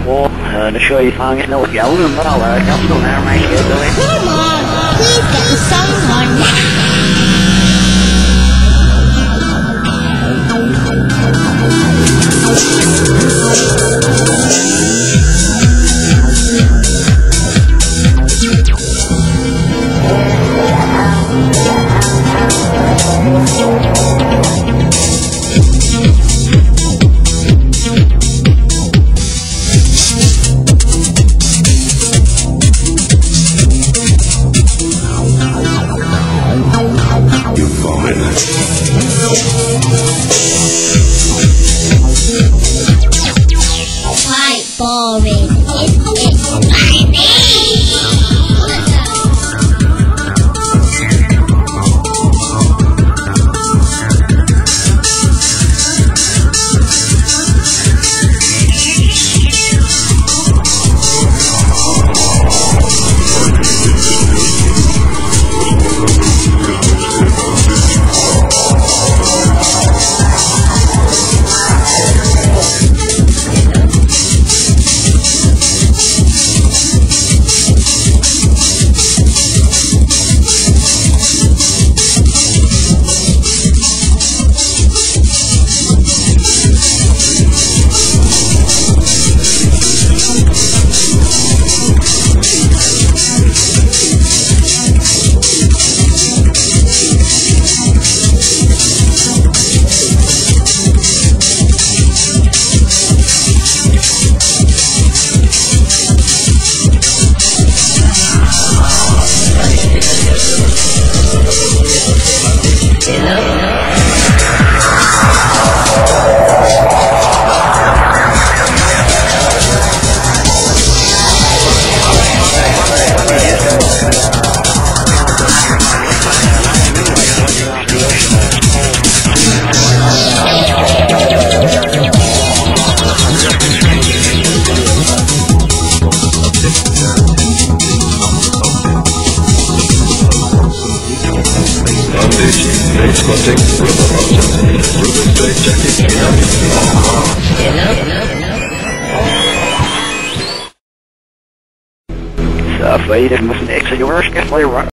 Well, to show you fangen nog jouwen, maar al dat is nog naar mij schilderen. Come on, please get the song on now. Quite boring, isn't it, baby? So, ich muss ein extra Jahresgeld